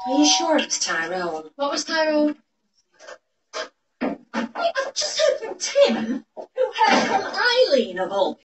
Are you sure it was Tyrone? What was Tyrone? I've just heard from Tim, who heard from Eileen of all